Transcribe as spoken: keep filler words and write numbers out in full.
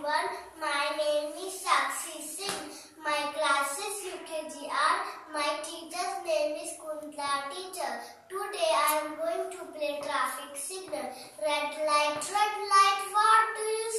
everyone, my name is Sakshi Singh. My class is U K G R. My teacher's name is Kuntla teacher. Today I am going to play traffic signal. Red light, red light, what do you